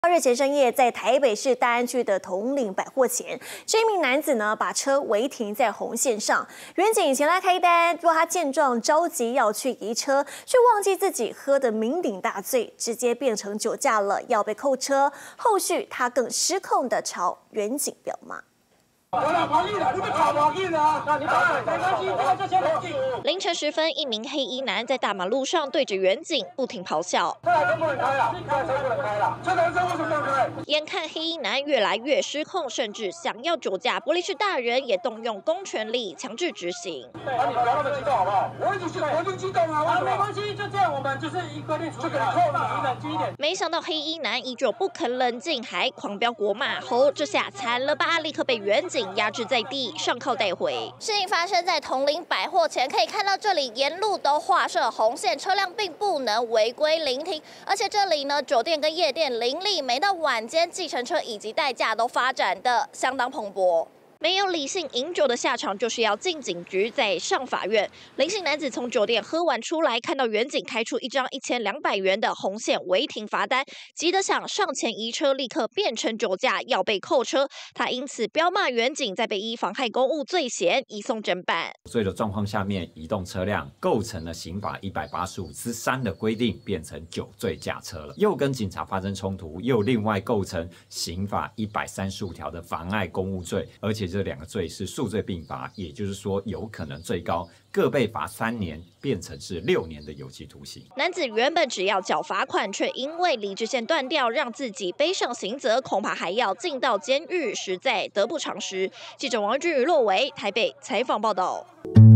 日前深夜，在台北市大安区的统领百货前，这名男子呢把车违停在红线上，员警前来开单，若他见状着急要去移车，却忘记自己喝得酩酊大醉，直接变成酒驾了，要被扣车。后续他更失控地朝员警飙骂。 凌晨时分，一名黑衣男在大马路上对着员警不停咆哮。眼看黑衣男越来越失控，甚至想要酒驾，不力是大人也动用公权力强制执行。 你不要那么激动好不好？我已经激动了，没关系，就这样，我们就是一规定处理，你冷静一点。 没想到黑衣男依旧不肯冷静，还狂飙国骂吼，这下惨了吧！立刻被员警 压制在地，上铐带回。事情发生在统领百货前，可以看到这里沿路都画设红线，车辆并不能违规临停。而且这里呢，酒店跟夜店林立，每到晚间，计程车以及代驾都发展的相当蓬勃。 没有理性饮酒的下场，就是要进警局再上法院。林姓男子从酒店喝完出来，看到员警开出一张1200元的红线违停罚单，急得想上前移车，立刻变成酒驾，要被扣车。他因此飙骂员警，再被依妨害公务罪嫌移送侦办。 醉的状况下面移动车辆，构成了刑法185之3的规定，变成酒醉驾车了，又跟警察发生冲突，又另外构成刑法135条的妨碍公务罪，而且 这2个罪是数罪并罚，也就是说，有可能最高各被罚3年，变成是6年的有期徒刑。 男子原本只要缴罚款，却因为理智线断掉，让自己背上刑责，恐怕还要进到监狱，实在得不偿失。记者王俊宇、骆维台北采访报道。